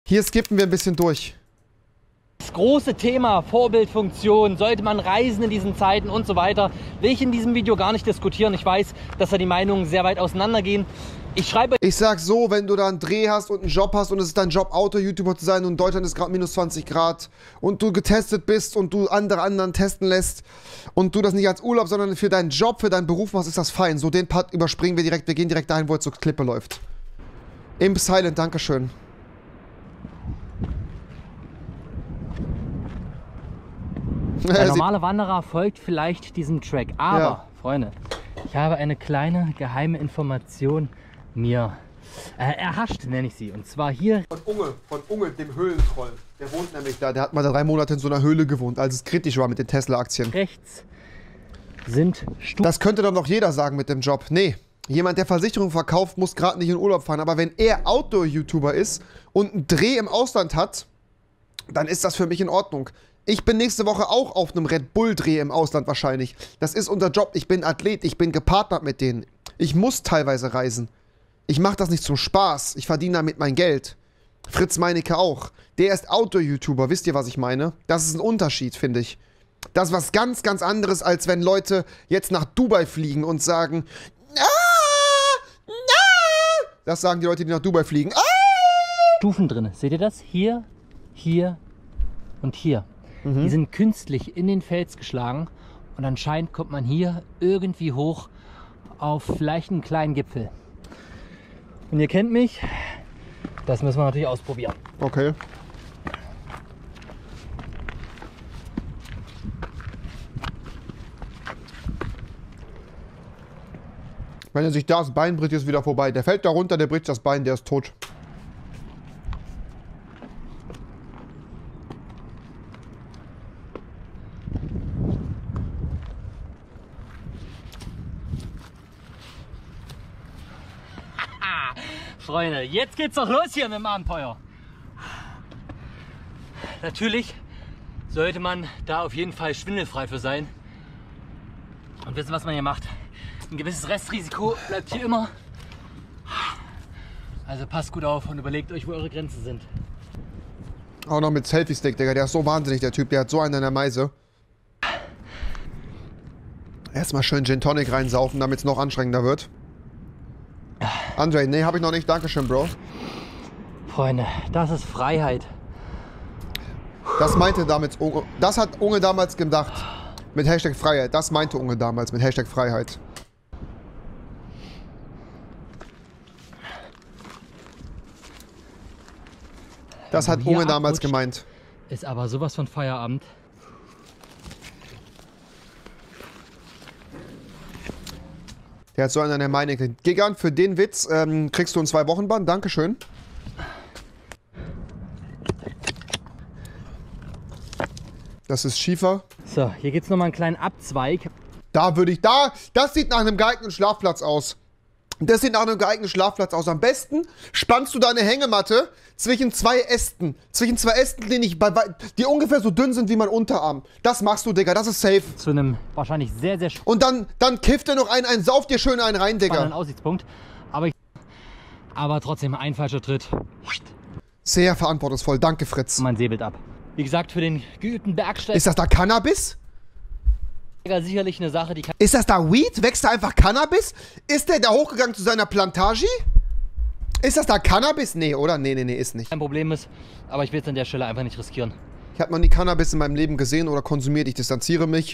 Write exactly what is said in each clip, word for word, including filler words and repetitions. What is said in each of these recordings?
Hier skippen wir ein bisschen durch. Das große Thema Vorbildfunktion, sollte man reisen in diesen Zeiten und so weiter, will ich in diesem Video gar nicht diskutieren. Ich weiß, dass da die Meinungen sehr weit auseinandergehen. Ich schreibe... Ich sag so, wenn du da einen Dreh hast und einen Job hast und es ist dein Job, Auto-YouTuber zu sein und in Deutschland ist gerade minus zwanzig Grad und du getestet bist und du andere anderen testen lässt und du das nicht als Urlaub, sondern für deinen Job, für deinen Beruf machst, ist das fein. So, den Part überspringen wir direkt. Wir gehen direkt dahin, wo es zur Klippe läuft. Im Silent, Dankeschön. Der normale Wanderer folgt vielleicht diesem Track, aber, Ja. Freunde, ich habe eine kleine geheime Information mir äh, erhascht, nenne ich sie. Und zwar hier... Von Unge, von Unge, dem Höhlentroll. Der wohnt nämlich da, der hat mal drei Monate in so einer Höhle gewohnt, als es kritisch war mit den Tesla-Aktien. Rechts sind Stufen. Das könnte doch noch jeder sagen mit dem Job. Nee, jemand, der Versicherung verkauft, muss gerade nicht in Urlaub fahren. Aber wenn er Outdoor-YouTuber ist und einen Dreh im Ausland hat, dann ist das für mich in Ordnung. Ich bin nächste Woche auch auf einem Red Bull-Dreh im Ausland wahrscheinlich. Das ist unser Job. Ich bin Athlet, ich bin gepartnert mit denen. Ich muss teilweise reisen. Ich mache das nicht zum Spaß. Ich verdiene damit mein Geld. Fritz Meinecke auch. Der ist Outdoor-YouTuber. Wisst ihr, was ich meine? Das ist ein Unterschied, finde ich. Das ist was ganz, ganz anderes, als wenn Leute jetzt nach Dubai fliegen und sagen, ah, ah. Das sagen die Leute, die nach Dubai fliegen. Ah. Stufen drin. Seht ihr das? Hier, hier und hier. Mhm. Die sind künstlich in den Fels geschlagen und anscheinend kommt man hier irgendwie hoch auf vielleicht einen kleinen Gipfel. Und ihr kennt mich, das müssen wir natürlich ausprobieren. Okay. Wenn er sich da das Bein bricht, ist wieder vorbei. Der fällt da runter, der bricht das Bein, der ist tot. Freunde, jetzt geht's doch los hier mit dem Abenteuer. Natürlich sollte man da auf jeden Fall schwindelfrei für sein und wissen, was man hier macht. Ein gewisses Restrisiko bleibt hier immer. Also passt gut auf und überlegt euch, wo eure Grenzen sind. Auch noch mit Selfie-Stick, Digga. Der ist so wahnsinnig, der Typ. Der hat so einen an der Meise. Erstmal schön Gin Tonic reinsaufen, damit es noch anstrengender wird. André, nee, hab ich noch nicht. Dankeschön, Bro. Freunde, das ist Freiheit. Das meinte damals Unge. Das hat Unge damals gedacht. Mit Hashtag Freiheit. Das meinte Unge damals mit Hashtag Freiheit. Das hat Unge damals gemeint. Ist aber sowas von Feierabend. Der hat so einen an der Meinecke. Gigant, für den Witz ähm, kriegst du einen zwei Wochen Bann. Dankeschön. Das ist Schiefer. So, hier gibt es nochmal einen kleinen Abzweig. Da würde ich, da, das sieht nach einem geeigneten Schlafplatz aus. Das sieht nach einem geeigneten Schlafplatz aus. Am besten spannst du da eine Hängematte zwischen zwei Ästen. Zwischen zwei Ästen, die, nicht bei, die ungefähr so dünn sind wie mein Unterarm. Das machst du, Digga. Das ist safe. Zu einem wahrscheinlich sehr, sehr Und dann, dann kifft dir noch einen ein, sauf dir schön einen rein, Digga. spannenden Aussichtspunkt. Aber, ich, aber trotzdem ein falscher Tritt. Sehr verantwortungsvoll. Danke, Fritz. Mein Säbelt ab. Wie gesagt, für den geübten Bergsteiger Ist das da Cannabis? sicherlich eine Sache, die kann... Ist das da Weed? Wächst da einfach Cannabis? Ist der da hochgegangen zu seiner Plantage? Ist das da Cannabis? Nee, oder? Nee, nee, nee, ist nicht. kein Problem ist, aber ich will es an der Stelle einfach nicht riskieren. Ich habe noch nie Cannabis in meinem Leben gesehen oder konsumiert. Ich distanziere mich.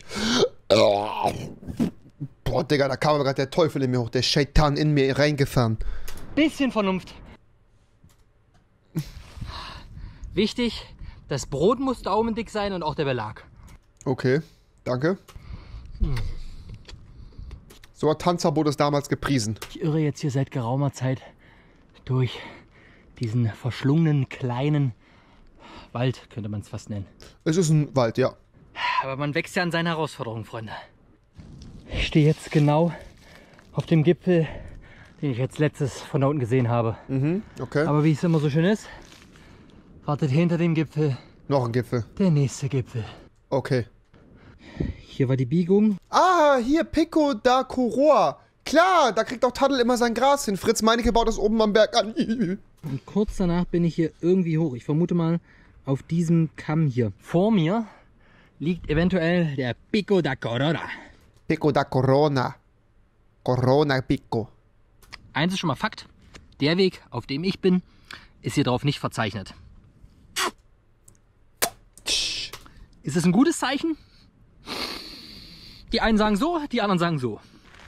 Boah, Digga, da kam aber gerade der Teufel in mir hoch. Der Shaitan in mir reingefahren. Bisschen Vernunft. Wichtig, das Brot muss daumendick sein und auch der Belag. Okay, danke. So hat Tanzverbot es damals gepriesen. Ich irre jetzt hier seit geraumer Zeit durch diesen verschlungenen kleinen Wald, könnte man es fast nennen. Es ist ein Wald, ja. Aber man wächst ja an seinen Herausforderungen, Freunde. Ich stehe jetzt genau auf dem Gipfel, den ich jetzt letztes von da unten gesehen habe. Mhm, okay. Aber wie es immer so schön ist, wartet hinter dem Gipfel Noch ein Gipfel. der nächste Gipfel. Okay. Hier war die Biegung. Ah, hier Pico da Coroa. Klar, da kriegt auch Taddel immer sein Gras hin. Fritz Meinecke baut das oben am Berg an. und kurz danach bin ich hier irgendwie hoch. Ich vermute mal auf diesem Kamm hier. Vor mir liegt eventuell der Pico da Corona. Pico da Corona. Corona Pico. Eins ist schon mal Fakt. Der Weg, auf dem ich bin, ist hier drauf nicht verzeichnet. Ist es ein gutes Zeichen? Die einen sagen so, die anderen sagen so.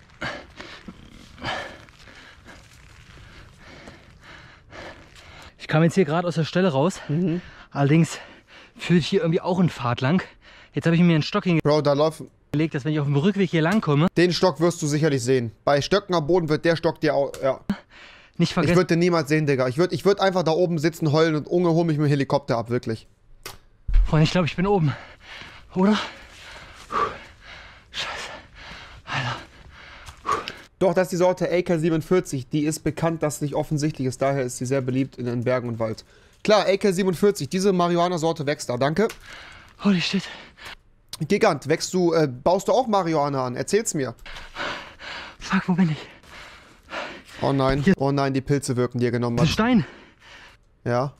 Ich kam jetzt hier gerade aus der Stelle raus. Mhm. Allerdings führt hier irgendwie auch ein Pfad lang. Jetzt habe ich mir einen Stock hingelegt, Bro, da läuft... dass wenn ich auf dem Rückweg hier lang komme... Den Stock wirst du sicherlich sehen. Bei Stöcken am Boden wird der Stock dir auch... Ja. Nicht vergessen. Ich würde den niemals sehen, Digga. Ich würde ich würd einfach da oben sitzen, heulen und Unge, hol mich mit dem Helikopter ab, wirklich. Freunde, ich glaube, ich bin oben. Oder? Puh. Scheiße. Alter. Puh. Doch, das ist die Sorte A K siebenundvierzig. Die ist bekannt, dass es nicht offensichtlich ist. Daher ist sie sehr beliebt in den Bergen und Wald. Klar, A K siebenundvierzig. Diese Marihuana-Sorte wächst da. Danke. Holy shit. Gigant, wächst du, äh, baust du auch Marihuana an? Erzähl's mir. Fuck, wo bin ich? Oh nein, hier. Oh nein, die Pilze wirken, die ihr genommen habt. Stein. Ja.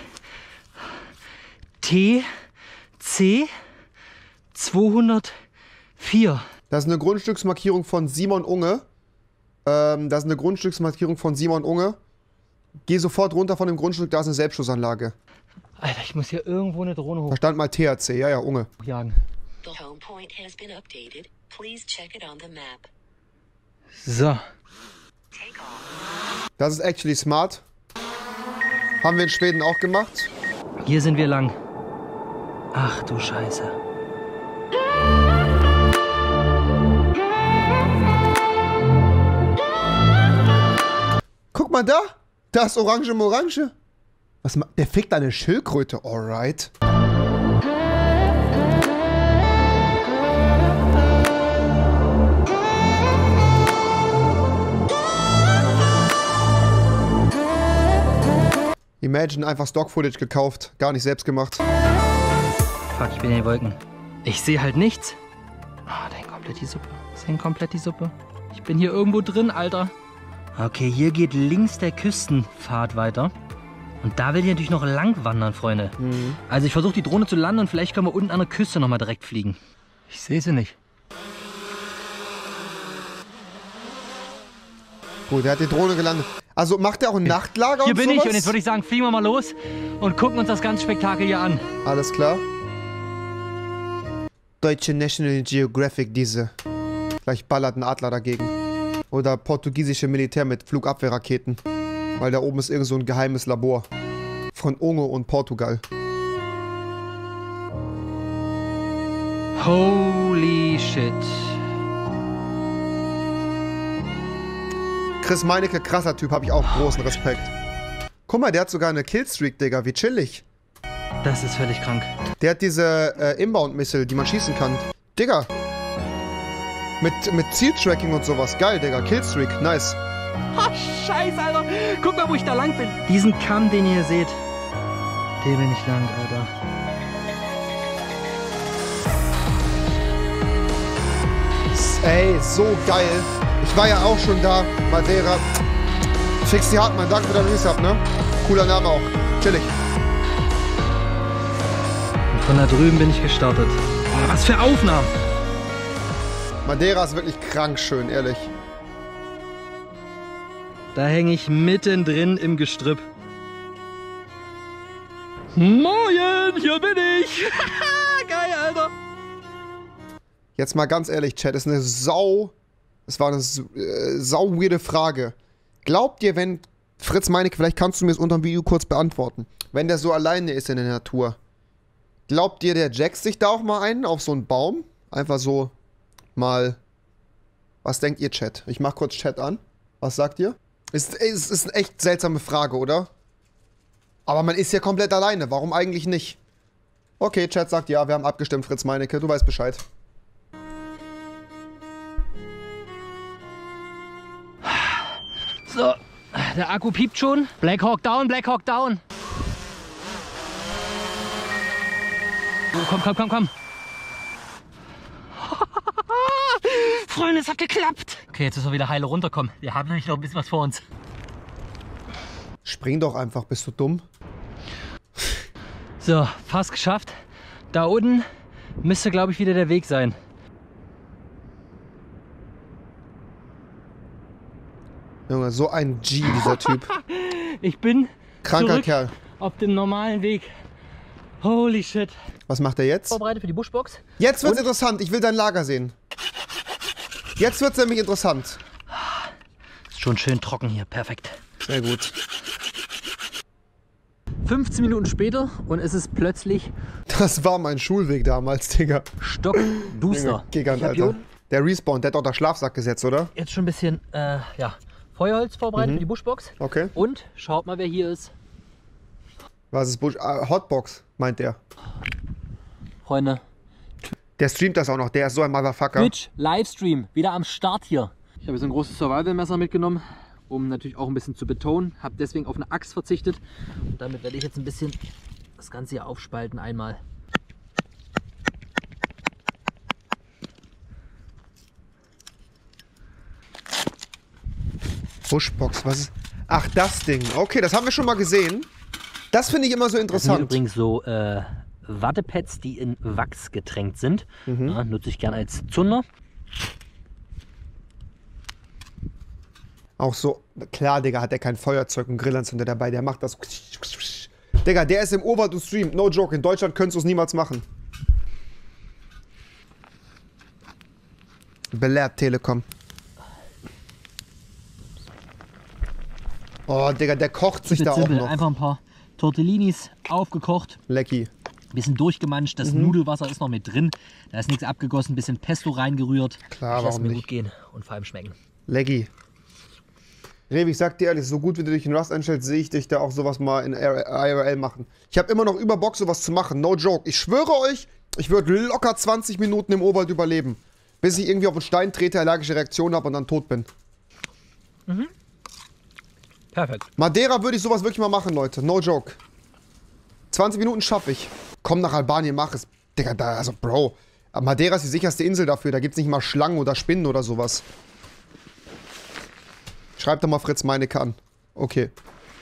T C zweihundertvier. Das ist eine Grundstücksmarkierung von Simon Unge. Ähm, das ist eine Grundstücksmarkierung von Simon Unge. Geh sofort runter von dem Grundstück, da ist eine Selbstschussanlage. Alter, ich muss hier irgendwo eine Drohne hoch. Da stand mal T H C, ja, ja, Unge. Jagen. The home point has been updated. Please check it on the map. So. Das ist actually smart. Haben wir in Schweden auch gemacht. Hier sind wir lang. Ach du Scheiße. Guck mal da. Da ist Orange im Orange. Was ma Der fickt eine Schildkröte, alright. Imagine einfach Stock-Footage gekauft, gar nicht selbst gemacht. Fuck, ich bin in den Wolken. Ich sehe halt nichts. Ah, oh, da hängt komplett die Suppe. Das hängt komplett die Suppe. Ich bin hier irgendwo drin, Alter. Okay, hier geht links der Küstenpfad weiter. Und da will ich natürlich noch lang wandern, Freunde. Mhm. Also ich versuche die Drohne zu landen und vielleicht können wir unten an der Küste nochmal direkt fliegen. Ich sehe sie nicht. Gut, der hat die Drohne gelandet. Also macht er auch ein Nachtlager hier und bin sowas? ich und jetzt würde ich sagen, fliegen wir mal los und gucken uns das ganze Spektakel hier an. Alles klar. Deutsche National Geographic, diese. Gleich ballert ein Adler dagegen. Oder portugiesische Militär mit Flugabwehrraketen. Weil da oben ist irgend so ein geheimes Labor. Von Unge und Portugal. Holy shit. Chris Meinecke, krasser Typ, habe ich auch großen Respekt. Guck mal, der hat sogar eine Killstreak, Digga, wie chillig. Das ist völlig krank. Der hat diese äh, Inbound-Missile, die man schießen kann. Digga. Mit, mit Zieltracking und sowas. Geil, Digga. Killstreak, nice. Oh, scheiße, Alter. Guck mal, wo ich da lang bin. Diesen Kamm, den ihr seht, den bin ich lang, Alter. Ey, so geil. Ich war ja auch schon da, Madeira. Fix die Hartmann, danke für dein Resub, ne? Cooler Name auch. Chillig. Und von da drüben bin ich gestartet. Oh, was für Aufnahmen. Madeira ist wirklich krank schön, ehrlich. Da hänge ich mittendrin im Gestrüpp. Moin, hier bin ich. Geil, Alter. Jetzt mal ganz ehrlich, Chat, ist eine sau... Es war eine äh, sau weirde Frage. Glaubt ihr, wenn Fritz Meinecke, vielleicht kannst du mir das unter dem Video kurz beantworten, wenn der so alleine ist in der Natur, glaubt ihr, der jackt sich da auch mal ein auf so einen Baum? Einfach so mal... Was denkt ihr, Chat? Ich mach kurz Chat an. Was sagt ihr? Ist, ist, ist eine echt seltsame Frage, oder? Aber man ist ja komplett alleine. Warum eigentlich nicht? Okay, Chat sagt ja, wir haben abgestimmt, Fritz Meinecke. Du weißt Bescheid. So, der Akku piept schon. Black Hawk down, Black Hawk down. Oh, komm, komm, komm, komm. Freunde, es hat geklappt. Okay, jetzt müssen wir wieder heile runterkommen. Wir haben nämlich noch ein bisschen was vor uns. spring doch einfach, bist du dumm? So, fast geschafft. Da unten müsste, glaube ich, wieder der Weg sein. Junge, so ein G, dieser Typ. Ich bin Kranker zurück Kerl. auf dem normalen Weg. Holy shit. Was macht er jetzt? Vorbereitet für die Buschbox. Jetzt wird's Und? interessant. Ich will dein Lager sehen. Jetzt wird's nämlich interessant. Ist schon schön trocken hier. Perfekt. Sehr gut. fünfzehn Minuten später und es ist plötzlich Das war mein Schulweg damals, Digga. stockduster. Gigant, Ich hab hier Alter. unten Der Respawn, der hat auch das Schlafsack gesetzt, oder? jetzt schon ein bisschen äh, ja, Feuerholz vorbereitet Mhm. für die Buschbox. Okay. Und schaut mal, wer hier ist. Was ist Busch? Ah, Hotbox, meint der. Freunde, Der streamt das auch noch, der ist so ein Motherfucker. Twitch Livestream wieder am Start hier. Ich habe jetzt ein großes Survival-Messer mitgenommen, um natürlich auch ein bisschen zu betonen. Habe deswegen auf eine Axt verzichtet. Und damit werde ich jetzt ein bisschen das Ganze hier aufspalten einmal. Buschbox, was ist. Ach, das Ding. Okay, das haben wir schon mal gesehen. Das finde ich immer so Das sind interessant. übrigens so äh, Wattepads, die in Wachs getränkt sind. Mhm. Ja, nutze ich gerne als Zunder. Auch so, klar, Digga, hat der kein Feuerzeug und Grillanzünder dabei, der macht das. Digga, der ist im Over, du streamt. No joke, in Deutschland könntest du es niemals machen. Belehrt Telekom. Oh, Digga, der kocht sich da auch Simpel, noch. einfach ein paar Tortellinis aufgekocht. Lecky. Bisschen durchgemanscht, das Mhm. Nudelwasser ist noch mit drin. Da ist nichts abgegossen, bisschen Pesto reingerührt. Klar, Ich lasse warum mir nicht? gut gehen und vor allem schmecken. Lecky. Revi, ich sag dir ehrlich, so gut wie du dich in Rust einstellst, sehe ich dich da auch sowas mal in I R L machen. Ich habe immer noch über Bock, sowas zu machen. No joke. Ich schwöre euch, ich würde locker zwanzig Minuten im Urwald überleben. Bis ich irgendwie auf einen Stein trete, allergische Reaktion habe und dann tot bin. Perfekt. Madeira würde ich sowas wirklich mal machen, Leute. No joke. zwanzig Minuten schaffe ich. Komm nach Albanien, mach es. Digga, da, also Bro. Madeira ist die sicherste Insel dafür. Da gibt's nicht mal Schlangen oder Spinnen oder sowas. Schreib doch mal Fritz Meinecke an. Okay.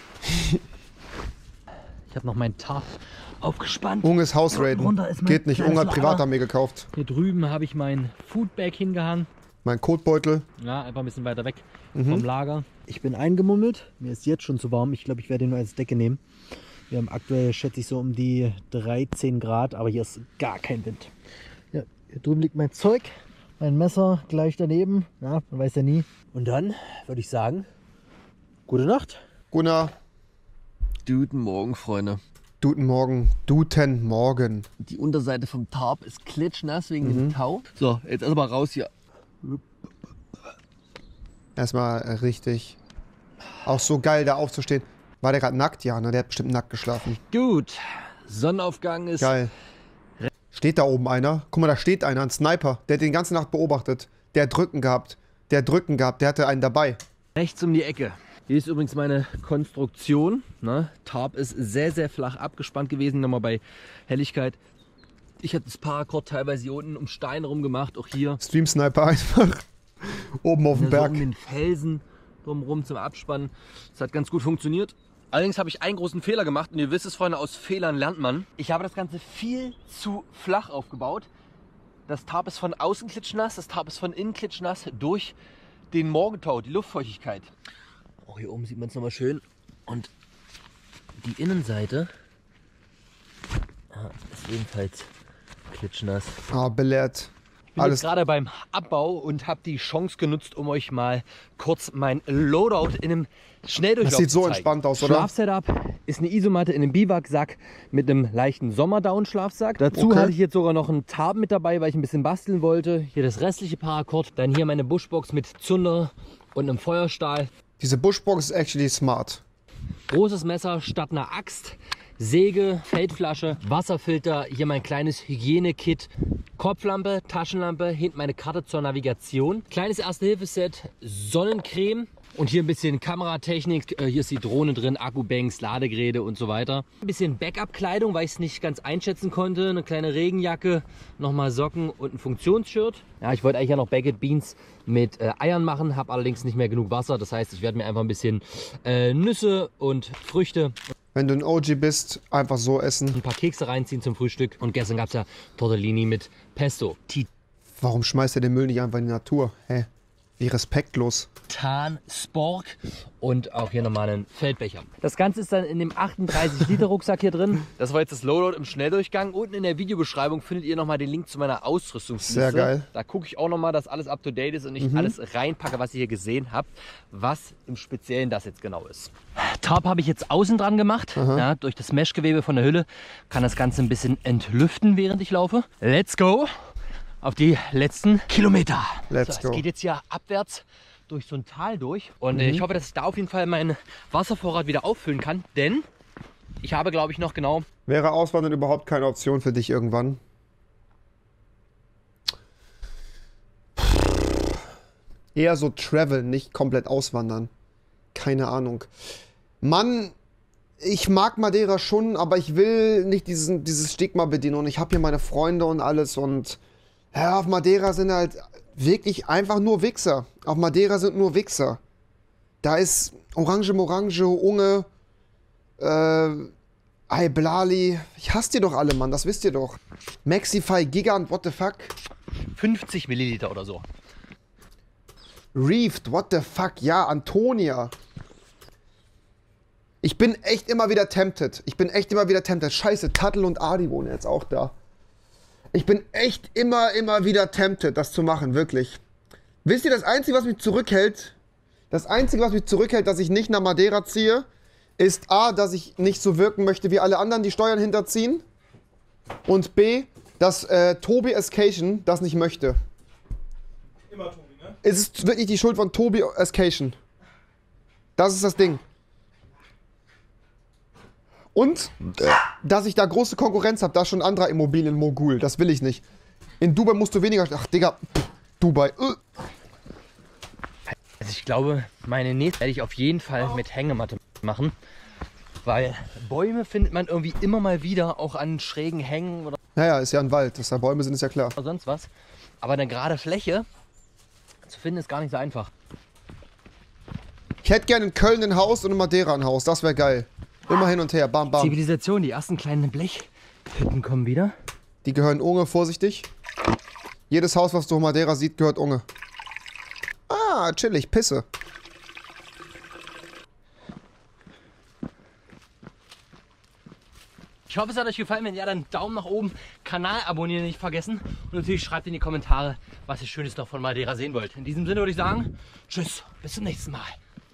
Ich habe noch meinen Tarp aufgespannt. Unges Hausraiden. Runter ist mein Geht nicht. kleines Unge hat Lager. Privatarmee gekauft. Hier drüben habe ich mein Foodbag hingehangen. Mein Kotbeutel. Ja, einfach ein bisschen weiter weg Mhm. vom Lager. Ich bin eingemummelt. Mir ist jetzt schon zu warm. Ich glaube, ich werde ihn nur als Decke nehmen. Wir haben aktuell, schätze ich, so um die dreizehn Grad, aber hier ist gar kein Wind. Ja, hier drüben liegt mein Zeug. Mein Messer gleich daneben. Ja, man weiß ja nie. Und dann würde ich sagen, gute Nacht. Gunnar, Guten Morgen, Freunde. guten Morgen. Guten Morgen. Die Unterseite vom Tarp ist klitschnass wegen Mhm. dem Tau. So, jetzt erstmal raus hier. Erstmal äh, richtig. Auch so geil, da aufzustehen. War der gerade nackt? Ja, ne? Der hat bestimmt nackt geschlafen. Gut. Sonnenaufgang ist Geil. Steht da oben einer? Guck mal, da steht einer, ein Sniper. Der hat den die ganze Nacht beobachtet. Der hat Drücken gehabt. Der hat Drücken gehabt. Der hatte einen dabei. rechts um die Ecke. Hier ist übrigens meine Konstruktion. Ne? Tarp ist sehr, sehr flach abgespannt gewesen. Nochmal bei Helligkeit. Ich hatte das Paracord teilweise hier unten um Stein rum gemacht. Auch hier. Stream Sniper einfach. Oben auf dem So Berg. um den Felsen drumherum zum Abspannen. Das hat ganz gut funktioniert. Allerdings habe ich einen großen Fehler gemacht und ihr wisst es, Freunde, aus Fehlern lernt man. Ich habe das Ganze viel zu flach aufgebaut. Das Tarp ist von außen klitschnass, das Tarp ist von innen klitschnass durch den Morgentau, die Luftfeuchtigkeit. Auch hier oben sieht man es nochmal schön. Und die Innenseite ja, ist ebenfalls klitschnass. Ah, belehrt. Ich bin Alles. jetzt gerade beim Abbau und habe die Chance genutzt, um euch mal kurz mein Loadout in einem Schnelldurchlauf Das sieht so zu zeigen. entspannt aus, oder? Schlafsetup ist eine Isomatte in einem Biwaksack mit einem leichten Sommerdown-Schlafsack. Dazu Okay. hatte ich jetzt sogar noch einen Tarp mit dabei, weil ich ein bisschen basteln wollte. Hier das restliche Paracord. Dann hier meine Buschbox mit Zunder und einem Feuerstahl. Diese Bushbox ist actually smart. Großes Messer statt einer Axt. Säge, Feldflasche, Wasserfilter, hier mein kleines Hygienekit, Kopflampe, Taschenlampe, hinten meine Karte zur Navigation, kleines Erste-Hilfe-Set, Sonnencreme, Und hier ein bisschen Kameratechnik. Hier ist die Drohne drin, Akkubanks, Ladegeräte und so weiter. Ein bisschen Backup-Kleidung, weil ich es nicht ganz einschätzen konnte. Eine kleine Regenjacke, nochmal Socken und ein Funktionsshirt. Ja, ich wollte eigentlich ja noch Baked Beans mit äh, Eiern machen, habe allerdings nicht mehr genug Wasser. Das heißt, ich werde mir einfach ein bisschen äh, Nüsse und Früchte, Wenn du ein O G bist, einfach so essen. ein paar Kekse reinziehen zum Frühstück. Und gestern gab es ja Tortellini mit Pesto. Warum schmeißt er den Müll nicht einfach in die Natur? Hä? Wie respektlos. Titan Spork und auch hier nochmal einen Feldbecher. Das Ganze ist dann in dem achtunddreißig Liter Rucksack hier drin. Das war jetzt das Lowload im Schnelldurchgang. Unten in der Videobeschreibung findet ihr nochmal den Link zu meiner Ausrüstungsliste. Sehr geil. Da gucke ich auch nochmal, dass alles up to date ist und ich mhm. alles reinpacke, was ihr hier gesehen habt, was im Speziellen das jetzt genau ist. Tarp habe ich jetzt außen dran gemacht. Ja, durch das Meshgewebe von der Hülle kann das Ganze ein bisschen entlüften, während ich laufe. Let's go auf die letzten Kilometer. Let's so, go. Es geht jetzt hier abwärts durch so ein Tal durch. Und mhm. ich hoffe, dass ich da auf jeden Fall meinen Wasservorrat wieder auffüllen kann. Denn ich habe, glaube ich, noch genau... Wäre Auswandern überhaupt keine Option für dich irgendwann? Eher so Travel, nicht komplett auswandern. Keine Ahnung. Mann, ich mag Madeira schon, aber ich will nicht diesen, dieses Stigma bedienen. Und ich habe hier meine Freunde und alles. Und ja, auf Madeira sind halt wirklich einfach nur Wichser. Auf Madeira sind nur Wichser. Da ist Orange Morange, Unge, äh, Aiblali. Ich hasse die doch alle, Mann, das wisst ihr doch. Maxify, Gigant, what the fuck? fünfzig Milliliter oder so. Reefed, what the fuck? Ja, Antonia. Ich bin echt immer wieder tempted. Ich bin echt immer wieder tempted. Scheiße, Tattel und Adi wohnen jetzt auch da. Ich bin echt immer, immer wieder tempted, das zu machen, wirklich. Wisst ihr, das Einzige, was mich zurückhält, das Einzige, was mich zurückhält, dass ich nicht nach Madeira ziehe, ist A, dass ich nicht so wirken möchte, wie alle anderen die Steuern hinterziehen. Und B, dass äh, Tobi Escation das nicht möchte. Immer Tobi, ne? Es ist wirklich die Schuld von Tobi Escation. Das ist das Ding. Und, äh, dass ich da große Konkurrenz habe, da ist schon ein anderer Immobilienmogul. Das will ich nicht. In Dubai musst du weniger... Ach, Digga. Pff, Dubai. Äh. Also ich glaube, meine nächste werde ich auf jeden Fall mit Hängematte machen. Weil Bäume findet man irgendwie immer mal wieder, auch an schrägen Hängen oder Naja, ist ja ein Wald. Dass da Bäume sind, ist ja klar. sonst was. Aber eine gerade Fläche zu finden, ist gar nicht so einfach. Ich hätte gerne in Köln ein Haus und in Madeira ein Haus. Das wäre geil. Immer hin und her. Bam, bam. Zivilisation, die ersten kleinen Blechhütten kommen wieder. Die gehören Unge, vorsichtig. Jedes Haus, was du in Madeira siehst, gehört Unge. Ah, chillig, Pisse. Ich hoffe, es hat euch gefallen. Wenn ja, dann Daumen nach oben, Kanal abonnieren nicht vergessen. Und natürlich schreibt in die Kommentare, was ihr Schönes noch von Madeira sehen wollt. In diesem Sinne würde ich sagen, tschüss, bis zum nächsten Mal.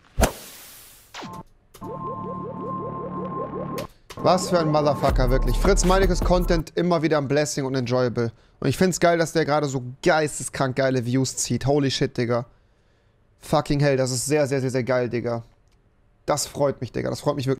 Was für ein Motherfucker, wirklich. Fritz Meinekes Content immer wieder ein Blessing und enjoyable. Und ich find's geil, dass der gerade so geisteskrank geile Views zieht. Holy shit, Digga. Fucking hell, das ist sehr, sehr, sehr, sehr geil, Digga. Das freut mich, Digga. Das freut mich wirklich.